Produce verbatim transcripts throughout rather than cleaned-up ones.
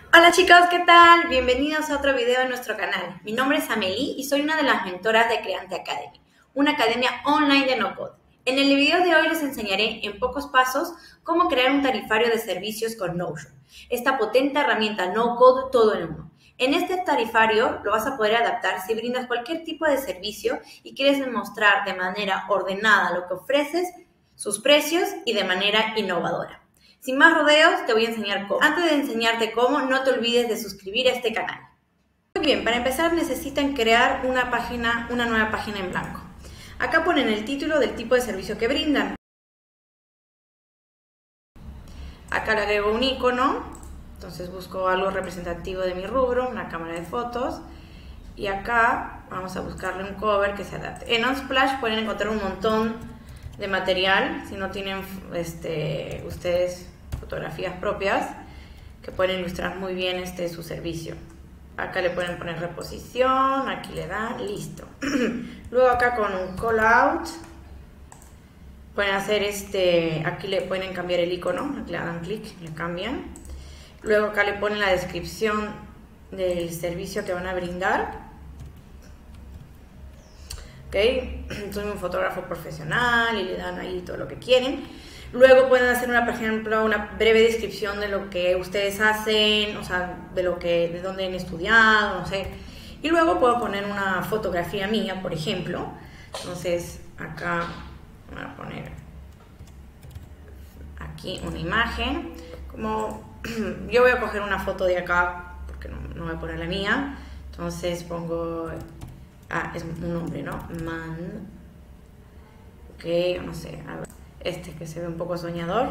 Hola chicos, ¿qué tal? Bienvenidos a otro video en nuestro canal. Mi nombre es Amelie y soy una de las mentoras de Creante Academy, una academia online de no-code. En el video de hoy les enseñaré en pocos pasos cómo crear un tarifario de servicios con Notion, esta potente herramienta no-code todo en uno. En este tarifario lo vas a poder adaptar si brindas cualquier tipo de servicio y quieres demostrar de manera ordenada lo que ofreces, sus precios y de manera innovadora. Sin más rodeos, te voy a enseñar cómo. Antes de enseñarte cómo, no te olvides de suscribir a este canal. Muy bien, para empezar necesitan crear una página, una nueva página en blanco. Acá ponen el título del tipo de servicio que brindan. Acá le agrego un icono, entonces busco algo representativo de mi rubro, una cámara de fotos. Y acá vamos a buscarle un cover que se adapte. En Unsplash pueden encontrar un montón de material, si no tienen este, ustedes fotografías propias que pueden ilustrar muy bien este, su servicio. Acá le pueden poner reposición, aquí le dan, listo. Luego acá con un call out pueden hacer este, aquí le pueden cambiar el icono, aquí le dan clic, le cambian. Luego acá le ponen la descripción del servicio que van a brindar. Okay. Soy un fotógrafo profesional y le dan ahí todo lo que quieren. Luego pueden hacer una, por ejemplo, una breve descripción de lo que ustedes hacen, o sea, de lo que, de dónde han estudiado, no sé. Y luego puedo poner una fotografía mía, por ejemplo. Entonces acá voy a poner aquí una imagen. Como yo voy a coger una foto de acá porque no, no voy a poner la mía. Entonces pongo Ah, es un nombre, ¿no? Man. Ok, no sé. A ver. Este que se ve un poco soñador.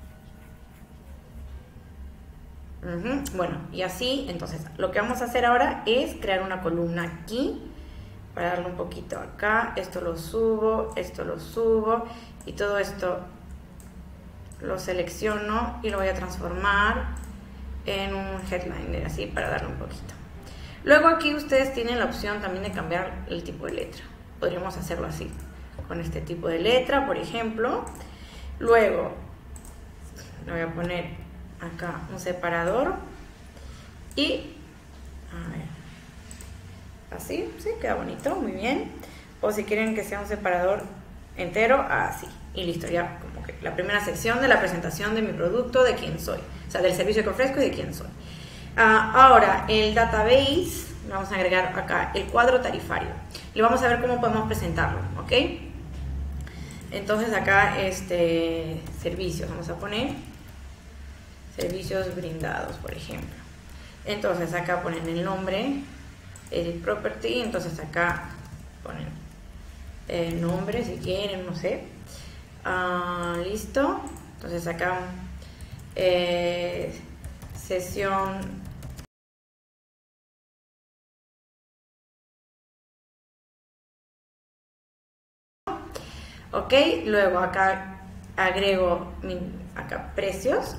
Uh-huh. Bueno, y así, entonces, lo que vamos a hacer ahora es crear una columna aquí. Para darle un poquito acá. Esto lo subo, esto lo subo. Y todo esto lo selecciono y lo voy a transformar en un headliner, así, para darle un poquito. Luego aquí ustedes tienen la opción también de cambiar el tipo de letra. Podríamos hacerlo así, con este tipo de letra, por ejemplo. Luego, le voy a poner acá un separador. Y, a ver, así, sí, queda bonito, muy bien. O si quieren que sea un separador entero, así. Y listo, ya como que la primera sección de la presentación de mi producto, de quién soy. O sea, del servicio que ofrezco y de quién soy. Uh, ahora, el database, vamos a agregar acá el cuadro tarifario. Y vamos a ver cómo podemos presentarlo, ¿ok? Entonces acá, este, servicios, vamos a poner servicios brindados, por ejemplo. Entonces acá ponen el nombre, edit property, entonces acá ponen el nombre si quieren, no sé. Uh, listo. Entonces acá, eh, sesión... Ok, luego acá agrego mi, acá precios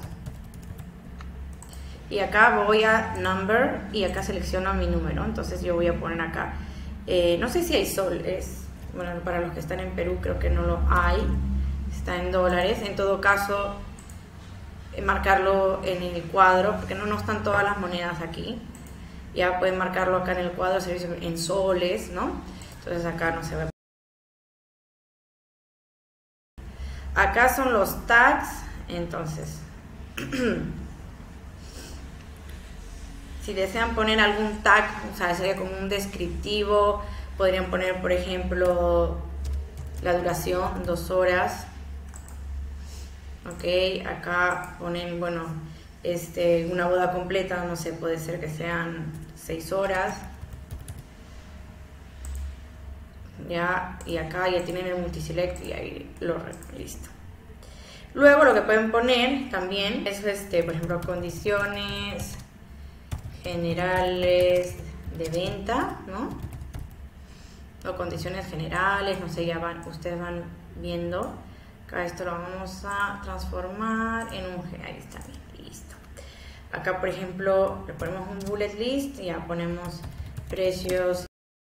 y acá voy a number y acá selecciono mi número. Entonces yo voy a poner acá, eh, no sé si hay soles, bueno, para los que están en Perú creo que no lo hay, está en dólares. En todo caso, eh, marcarlo en el cuadro porque no, no están todas las monedas aquí. Ya pueden marcarlo acá en el cuadro servicio en soles, ¿no? Entonces acá no se ve. Acá son los tags, entonces, si desean poner algún tag, o sea, sería como un descriptivo, podrían poner, por ejemplo, la duración, dos horas. Ok, acá ponen, bueno, este, una boda completa, no sé, puede ser que sean seis horas. Ya, y acá ya tienen el multiselect y ahí lo listo. Luego lo que pueden poner también es, este, por ejemplo, condiciones generales de venta, ¿no? O condiciones generales, no sé, ya van, ustedes van viendo. Acá esto lo vamos a transformar en un, ahí está bien, listo. Acá, por ejemplo, le ponemos un bullet list y ya ponemos precios.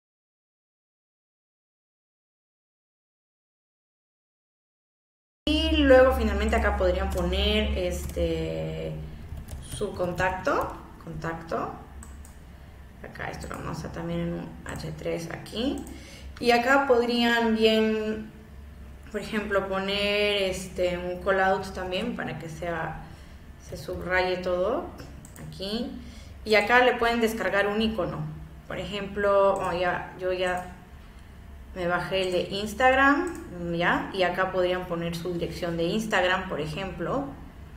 Y luego finalmente acá podrían poner este su contacto contacto. Acá esto lo vamos a también en un hache tres aquí. Y acá podrían bien, por ejemplo, poner este, un callout también para que sea, se subraye todo aquí. Y acá le pueden descargar un icono. Por ejemplo, oh, ya, yo ya me bajé el de Instagram, ¿ya? Y acá podrían poner su dirección de Instagram, por ejemplo.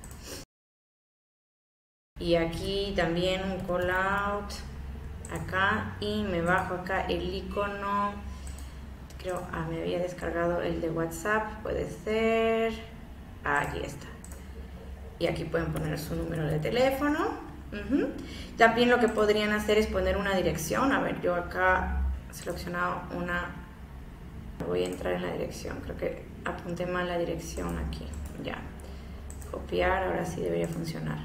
Y aquí también un callout. Acá y me bajo acá el icono, creo, ah, me había descargado el de WhatsApp, puede ser, ah, aquí está, y aquí pueden poner su número de teléfono. uh-huh. También lo que podrían hacer es poner una dirección. A ver, yo acá he seleccionado una, voy a entrar en la dirección, creo que apunté mal la dirección aquí, ya, copiar, ahora sí debería funcionar.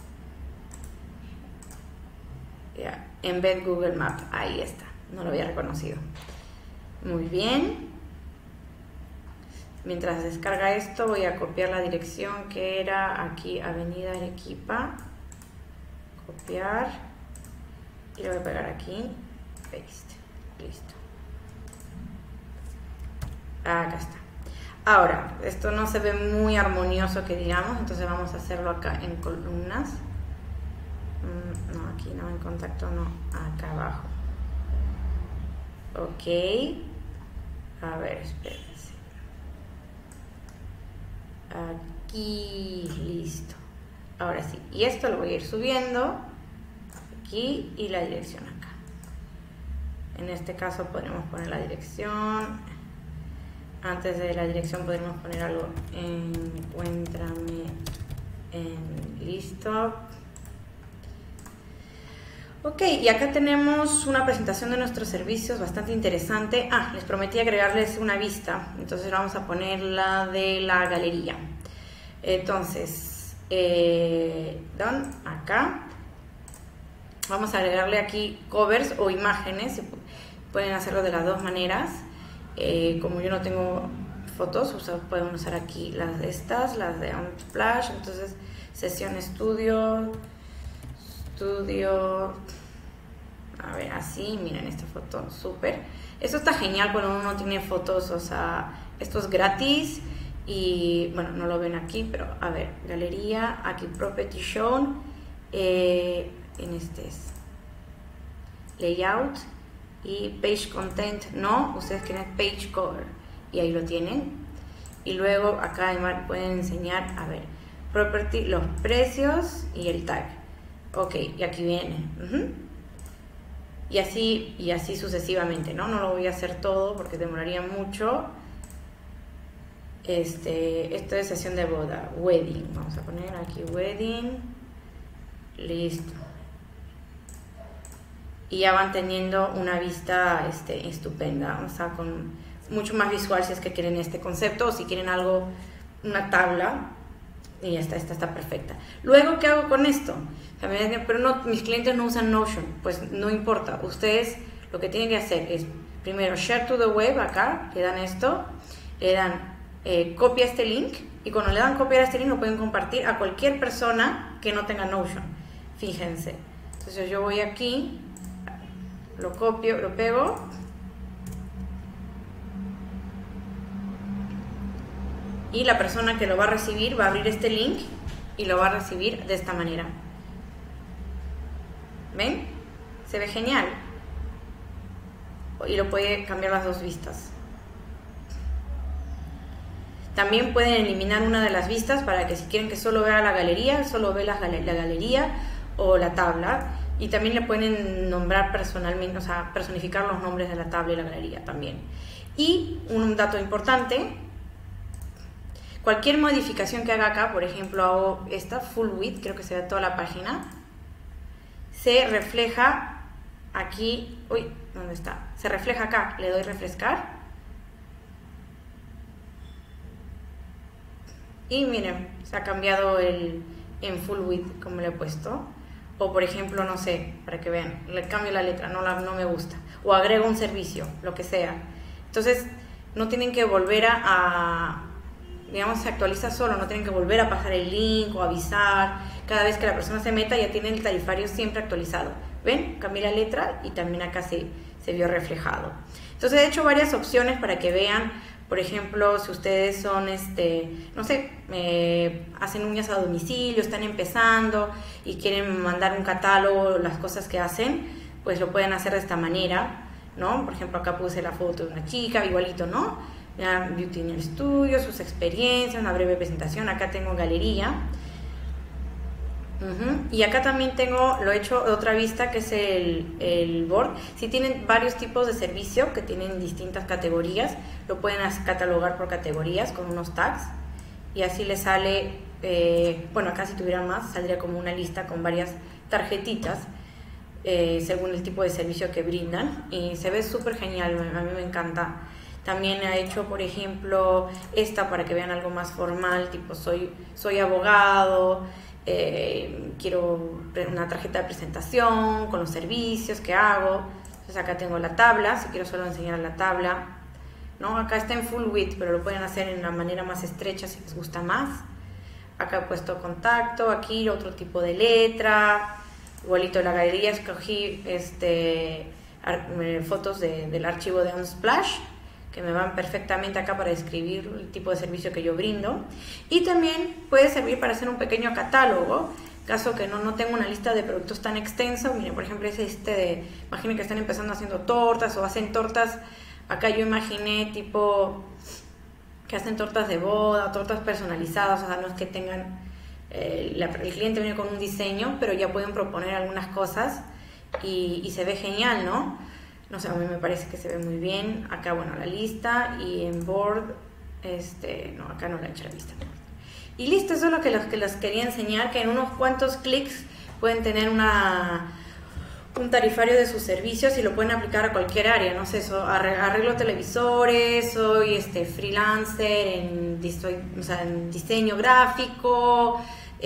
Ya, embed Google Maps, ahí está, no lo había reconocido. Muy bien. Mientras descarga esto, voy a copiar la dirección que era aquí, Avenida Arequipa. Copiar. Y lo voy a pegar aquí. Paste. Listo. Acá está. Ahora, esto no se ve muy armonioso que digamos, entonces vamos a hacerlo acá en columnas. No, aquí no, en contacto no, acá abajo. Ok. A ver, espérense. Aquí, listo. Ahora sí, y esto lo voy a ir subiendo aquí y la dirección acá. En este caso podemos poner la dirección. Antes de la dirección podemos poner algo. Encuéntrame en listo. Ok, y acá tenemos una presentación de nuestros servicios bastante interesante. Ah, les prometí agregarles una vista, entonces vamos a poner la de la galería. Entonces, eh, done, acá. Vamos a agregarle aquí covers o imágenes, pueden hacerlo de las dos maneras. Eh, como yo no tengo fotos, usa, pueden usar aquí las de estas, las de Unsplash, entonces sesión estudio. Estudio, a ver, así, miren esta foto, súper. Esto está genial cuando uno no tiene fotos, o sea, esto es gratis y, bueno, no lo ven aquí, pero a ver, galería, aquí property shown, eh, en este es layout y page content, no, ustedes quieren page cover y ahí lo tienen. Y luego acá además pueden enseñar, a ver, property, los precios y el tag. Ok, y aquí viene. Uh-huh. Y así, y así sucesivamente, ¿no? No lo voy a hacer todo porque demoraría mucho. Este, esto es sesión de boda, wedding. Vamos a poner aquí wedding. Listo. Y ya van teniendo una vista este, estupenda, o sea, con mucho más visual si es que quieren este concepto o si quieren algo, una tabla. Y ya está, esta está perfecta. Luego, ¿qué hago con esto? También, pero no, mis clientes no usan Notion. Pues no importa. Ustedes lo que tienen que hacer es, primero, share to the web, acá, le dan esto, le dan, eh, copia este link, y cuando le dan copiar este link lo pueden compartir a cualquier persona que no tenga Notion. Fíjense. Entonces yo voy aquí, lo copio, lo pego, y la persona que lo va a recibir va a abrir este link y lo va a recibir de esta manera. ¿Ven? Se ve genial. Y lo puede cambiar las dos vistas. También pueden eliminar una de las vistas para que si quieren que solo vea la galería, solo ve la, la galería o la tabla. Y también le pueden nombrar personalmente, o sea, personificar los nombres de la tabla y la galería también. Y un dato importante: cualquier modificación que haga acá, por ejemplo, hago esta full width, creo que se ve toda la página, se refleja aquí, uy, ¿dónde está? Se refleja acá, le doy refrescar. Y miren, se ha cambiado el, en full width, como le he puesto. O por ejemplo, no sé, para que vean, le cambio la letra, no, la, no me gusta. O agrego un servicio, lo que sea. Entonces, no tienen que volver a... a digamos, se actualiza solo, no tienen que volver a pasar el link o avisar. Cada vez que la persona se meta ya tiene el tarifario siempre actualizado. ¿Ven? Cambié la letra y también acá se, se vio reflejado. Entonces he hecho varias opciones para que vean, por ejemplo, si ustedes son, este, no sé, eh, hacen uñas a domicilio, están empezando y quieren mandar un catálogo, las cosas que hacen, pues lo pueden hacer de esta manera, ¿no? Por ejemplo, acá puse la foto de una chica, igualito, ¿no? Ya, Beauty in el estudio, sus experiencias, una breve presentación. Acá tengo galería. Uh-huh. Y acá también tengo, lo he hecho de otra vista, que es el, el board. Si tienen varios tipos de servicio que tienen distintas categorías, lo pueden catalogar por categorías con unos tags y así les sale, eh, bueno, acá si tuviera más saldría como una lista con varias tarjetitas eh, según el tipo de servicio que brindan y se ve súper genial, a mí me encanta. También he hecho, por ejemplo, esta para que vean algo más formal, tipo soy, soy abogado. Eh, quiero una tarjeta de presentación con los servicios que hago. Entonces acá tengo la tabla, si quiero solo enseñar la tabla, ¿no? Acá está en full width, pero lo pueden hacer en una manera más estrecha si les gusta más. Acá he puesto contacto, aquí otro tipo de letra, igualito la galería, escogí este, fotos de, del archivo de Unsplash, que me van perfectamente acá para describir el tipo de servicio que yo brindo. Y también puede servir para hacer un pequeño catálogo, caso que no, no tengo una lista de productos tan extensa. Miren, por ejemplo, es este de, imaginen que están empezando haciendo tortas o hacen tortas. Acá yo imaginé tipo que hacen tortas de boda, tortas personalizadas, o sea, no es que tengan, eh, la, el cliente viene con un diseño, pero ya pueden proponer algunas cosas y, y se ve genial, ¿no? No sé, a mí me parece que se ve muy bien. Acá, bueno, la lista y en board, este, no, acá no la he hecho la lista. Y listo, eso es lo que los que les quería enseñar, que en unos cuantos clics pueden tener una, un tarifario de sus servicios y lo pueden aplicar a cualquier área, no sé, so, arreglo televisores, soy este, freelancer en, soy, o sea, en diseño gráfico,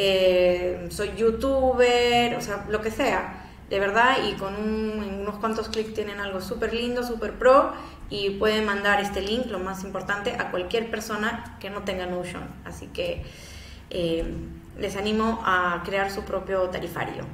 eh, soy youtuber, o sea, lo que sea. De verdad, y con un, en unos cuantos clics tienen algo súper lindo, súper pro, y pueden mandar este link, lo más importante, a cualquier persona que no tenga Notion. Así que eh, les animo a crear su propio tarifario.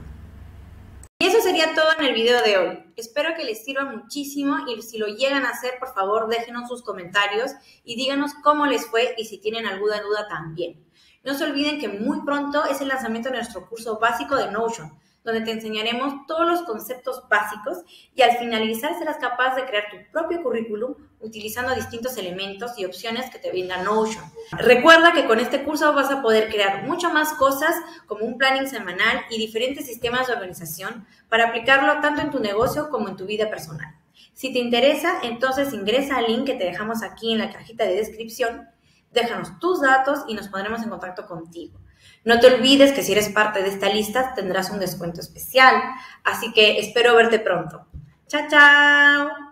Y eso sería todo en el video de hoy. Espero que les sirva muchísimo y si lo llegan a hacer, por favor, déjenos sus comentarios y díganos cómo les fue y si tienen alguna duda también. No se olviden que muy pronto es el lanzamiento de nuestro curso básico de Notion, donde te enseñaremos todos los conceptos básicos y al finalizar serás capaz de crear tu propio currículum utilizando distintos elementos y opciones que te brinda Notion. Recuerda que con este curso vas a poder crear muchas más cosas como un planning semanal y diferentes sistemas de organización para aplicarlo tanto en tu negocio como en tu vida personal. Si te interesa, entonces ingresa al link que te dejamos aquí en la cajita de descripción, déjanos tus datos y nos pondremos en contacto contigo. No te olvides que si eres parte de esta lista tendrás un descuento especial, así que espero verte pronto. ¡Chao, chao!